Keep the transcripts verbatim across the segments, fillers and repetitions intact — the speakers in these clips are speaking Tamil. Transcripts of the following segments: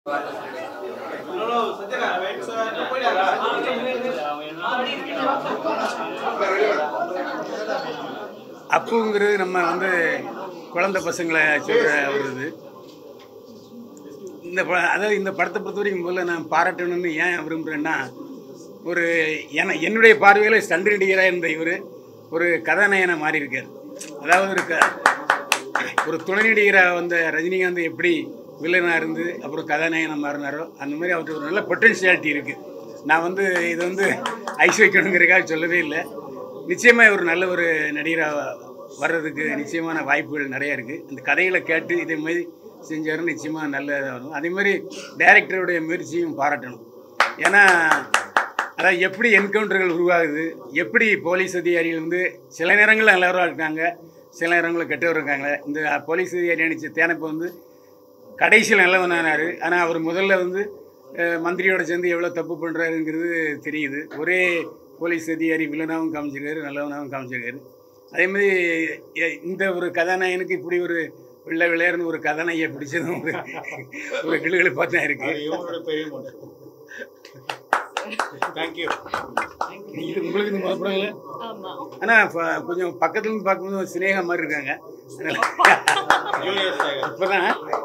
அப்புங்கிறது நம்ம வந்து குழந்தை பசங்களை சொல்கிற ஒரு இது. இந்த ப அதாவது இந்த படத்தை பொறுத்த வரைக்கும் முதல்ல நான் பாராட்டணும்னு ஏன் விரும்புகிறேன்னா, ஒரு என என்னுடைய பார்வையில் ஸ்டண்ட் நடிகராக இருந்த இவர் ஒரு கதாநாயகனை மாறி இருக்கார். அதாவது ஒரு க ஒரு துணை நடிகராக வந்த ரஜினிகாந்த் எப்படி வில்லனாக இருந்து அப்புறம் கதாநாயகனாக மாறினாரோ அந்த மாதிரி அவருக்கு ஒரு நல்ல பொட்டன்ஷியாலிட்டி இருக்குது. நான் வந்து இது வந்து ஐஸ் வைக்கணுங்கிறதுக்காக சொல்லவே இல்லை. நிச்சயமாக ஒரு நல்ல ஒரு நடிகராக வர்றதுக்கு நிச்சயமான வாய்ப்புகள் நிறையா இருக்குது. அந்த கதைகளை கேட்டு இதே மாதிரி செஞ்சாருன்னு நிச்சயமாக நல்லதாக வரும். அதே மாதிரி டைரக்டருடைய முயற்சியும் பாராட்டணும். ஏன்னா அதாவது எப்படி என்கவுண்டர்கள் உருவாகுது, எப்படி போலீஸ் அதிகாரிகள் வந்து சில நேரங்களில் நல்லவராக இருக்காங்க, சில நேரங்களில் கெட்டவர் இருக்காங்க. இந்த போலீஸ் அதிகாரி அணிச்ச தேனப்போ வந்து கடைசியில் நல்லவனானார். ஆனால் அவர் முதல்ல வந்து மந்திரியோட சேர்ந்து எவ்வளோ தப்பு பண்ணுறாருங்கிறது தெரியுது. ஒரே போலீஸ் அதிகாரி வில்லனாகவும் காமிச்சிருக்காரு, நல்லவனாகவும் காமிச்சிருக்காரு. அதேமாதிரி இந்த ஒரு கதாநாயகனுக்கு இப்படி ஒரு வெள்ளை விளையாடுன்னு ஒரு கதாநாயகியை பிடிச்சதும் ஒரு ஒரு கிளுகளை பார்த்தா இருக்கு. தேங்க்யூ. இது உங்களுக்கு இந்த படம் இல்லை, ஆனால் கொஞ்சம் பக்கத்துலேருந்து பார்க்கும்போது சினேகா மாதிரி இருக்காங்க. இப்போதான்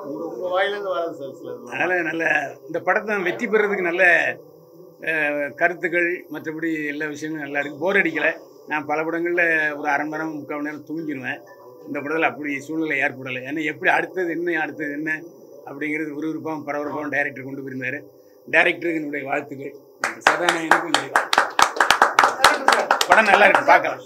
அதனால் நல்ல இந்த படத்தை வெற்றி பெறதுக்கு நல்ல கருத்துக்கள் மற்றபடி எல்லா விஷயங்களும் நல்லா இருக்குது. போர் அடிக்கலை. நான் பல படங்களில் ஒரு அரை மணி நேரம் முக்கால் மணி நேரம் தூங்கிடுவேன். இந்த படத்தில் அப்படி சூழ்நிலை ஏற்படலை. ஏன்னா எப்படி அடுத்தது என்ன அடுத்தது என்ன அப்படிங்கிறது விறுவிறுப்பாகவும் பரபரப்பாகவும் டைரக்டர் கொண்டு போயிருந்தார். டைரக்டருக்கு என்னுடைய வாழ்த்துக்கள். சதாநாயகனுக்கு படம் நல்லா இருக்கு, பார்க்கலாம்.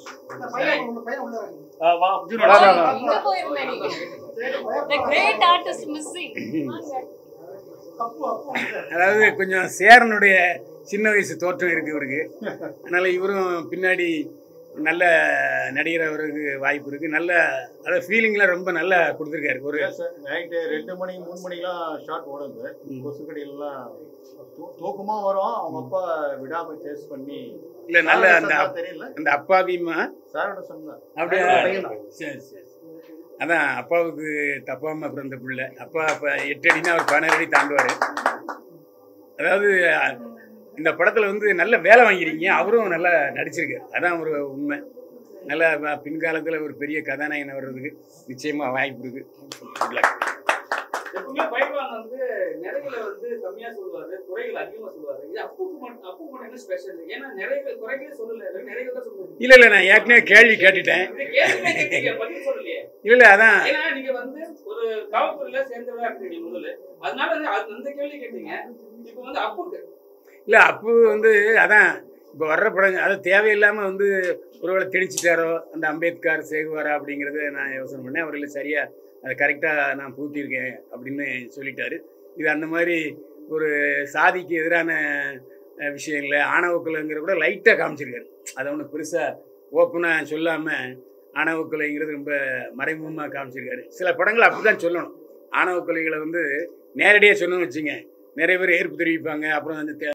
அதாவது கொஞ்சம் சேரனுடைய சின்ன வயசு தோற்றம் இருக்கு இவருக்கு. அதனால இவரும் பின்னாடி நல்ல நடிகர் அவருக்கு வாய்ப்பு இருக்கு. நல்ல அதாவது ஃபீலிங்லாம் ரொம்ப நல்லா கொடுத்துருக்காரு. ஒரு நைட்டு ரெண்டு மணி மூணு மணிக்கெல்லாம் ஷார்ட் ஓடுது. கொசுக்கடியெல்லாம் தூக்கமா வரும். அவங்க அப்பா விடாம சேஸ் பண்ணி இல்ல நல்ல அந்த அந்த அப்பாவிமா சாரோட சொன்னா அப்படியே சரி சரி அதான் அப்பாவுக்கு தப்பாம பிறந்த பிள்ளை. அப்பா அப்ப எட்டு அடினா அவர் பதினாறு அடி தாண்டுவாரு. அதாவது இந்த படத்துல வந்து நல்ல வேலை வாங்கிருக்கீங்க. அவரும் நல்லா நடிச்சிருக்காரு. அதான் ஒரு உண்மை. நல்ல பின்காலத்துல ஒரு பெரிய கதாநாயகன் வர்றதுக்கு நிச்சயமா வாய்ப்பு இருக்கு. எப்பவுமே பைல்வான் வந்து நிறைகளை வந்து கம்மியா சொல்லுவாரு, குறைகள் அதிகமா சொல்லுவாரு. இது அப்புக்கு மட்டும் அப்பு மட்டும் என்ன ஸ்பெஷல்? ஏன்னா நிறைய குறைகளே சொல்லல, நிறைகள் தான் சொல்லுவாங்க. இல்ல இல்ல நான் ஏற்கனவே கேள்வி கேட்டுட்டேன். பதில் சொல்லலையே. இல்ல இல்ல அதான் ஏன்னா நீங்க வந்து ஒரு காவல்துறையில சேர்ந்தவரா இருக்கீங்க முதல்ல. அதனால அந்த கேள்வி கேட்டீங்க. இப்போ வந்து அப்புக்கு இல்ல அப்பு வந்து அதான் இப்போ வர்ற படம் அது தேவையில்லாமல் வந்து ஒருவேளை திணிச்சிட்டாரோ அந்த அம்பேத்கர் சேகுவாரா அப்படிங்கிறத நான் யோசனை பண்ணேன். அவரில் சரியாக அதை கரெக்டாக நான் பூத்திருக்கேன் அப்படின்னு சொல்லிட்டாரு. இது அந்த மாதிரி ஒரு சாதிக்கு எதிரான விஷயம் இல்லை, ஆணவக்கலைங்கிற கூட லைட்டாக காமிச்சிருக்காரு. அதை ஒன்று பெருசாக ஓப்பனாக சொல்லாமல் ஆணவக்கலைங்கிறது ரொம்ப மறைமுகமாக காமிச்சிருக்காரு. சில படங்கள் அப்படி தான் சொல்லணும். ஆணவக்கலைகளை வந்து நேரடியாக சொன்னோன்னு வச்சுங்க, நிறைய பேர் ஏற்பு தெரிவிப்பாங்க. அப்புறம் அந்த